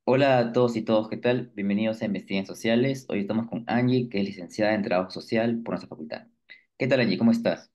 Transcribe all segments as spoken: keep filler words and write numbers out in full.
Hola a todos y todos, ¿qué tal? Bienvenidos a Investigaciones Sociales. Hoy estamos con Angie, que es licenciada en Trabajo Social por nuestra facultad. ¿Qué tal, Angie? ¿Cómo estás?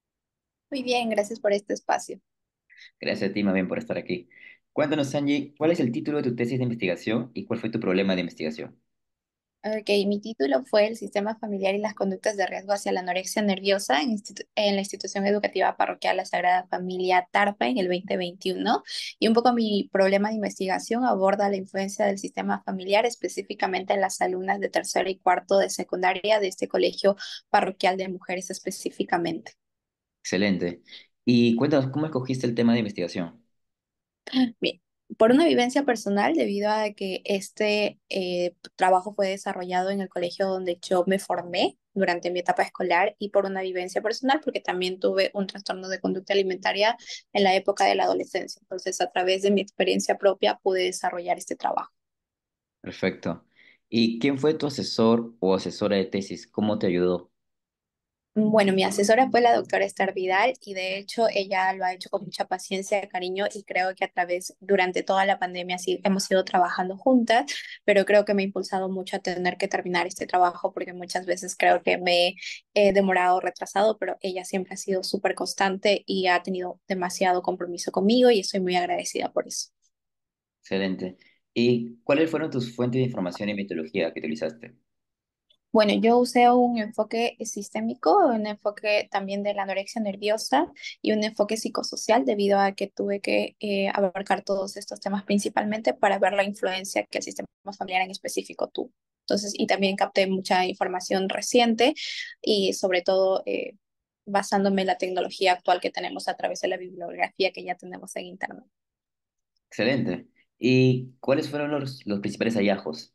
Muy bien, gracias por este espacio. Gracias a ti, más bien, por estar aquí. Cuéntanos, Angie, ¿cuál es el título de tu tesis de investigación y cuál fue tu problema de investigación? Ok, mi título fue El sistema familiar y las conductas de riesgo hacia la anorexia nerviosa en, institu- en la institución educativa parroquial La Sagrada Familia Tarpa en el dos mil veintiuno. Y un poco mi problema de investigación aborda la influencia del sistema familiar, específicamente en las alumnas de tercero y cuarto de secundaria de este colegio parroquial de mujeres específicamente. Excelente. Y cuéntanos, ¿cómo escogiste el tema de investigación? Bien, por una vivencia personal, debido a que este eh, trabajo fue desarrollado en el colegio donde yo me formé durante mi etapa escolar y por una vivencia personal, porque también tuve un trastorno de conducta alimentaria en la época de la adolescencia. Entonces, a través de mi experiencia propia, pude desarrollar este trabajo. Perfecto. ¿Y quién fue tu asesor o asesora de tesis? ¿Cómo te ayudó? Bueno, mi asesora fue la doctora Esther Vidal y de hecho ella lo ha hecho con mucha paciencia, cariño y creo que a través, durante toda la pandemia sí hemos ido trabajando juntas, pero creo que me ha impulsado mucho a tener que terminar este trabajo porque muchas veces creo que me he demorado, retrasado, pero ella siempre ha sido súper constante y ha tenido demasiado compromiso conmigo y estoy muy agradecida por eso. Excelente. ¿Y cuáles fueron tus fuentes de información y metodología que utilizaste? Bueno, yo usé un enfoque sistémico, un enfoque también de la anorexia nerviosa y un enfoque psicosocial debido a que tuve que eh, abarcar todos estos temas principalmente para ver la influencia que el sistema familiar en específico tuvo. Entonces, y también capté mucha información reciente y sobre todo eh, basándome en la tecnología actual que tenemos a través de la bibliografía que ya tenemos en Internet. Excelente. ¿Y cuáles fueron los, los principales hallazgos?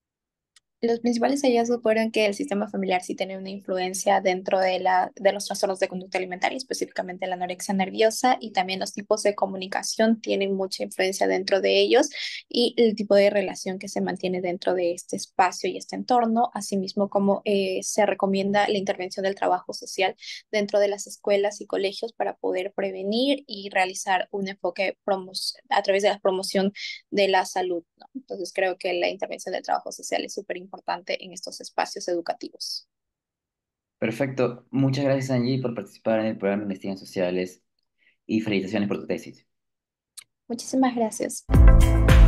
Los principales hallazgos fueron que el sistema familiar sí tiene una influencia dentro de, la, de los trastornos de conducta alimentaria, específicamente la anorexia nerviosa, y también los tipos de comunicación tienen mucha influencia dentro de ellos y el tipo de relación que se mantiene dentro de este espacio y este entorno, asimismo como eh, se recomienda la intervención del trabajo social dentro de las escuelas y colegios para poder prevenir y realizar un enfoque promo a través de la promoción de la salud, ¿no? Entonces creo que la intervención del trabajo social es súper importante en estos espacios educativos. Perfecto. Muchas gracias, Angie, por participar en el programa de Investigaciones Sociales y felicitaciones por tu tesis. Muchísimas gracias.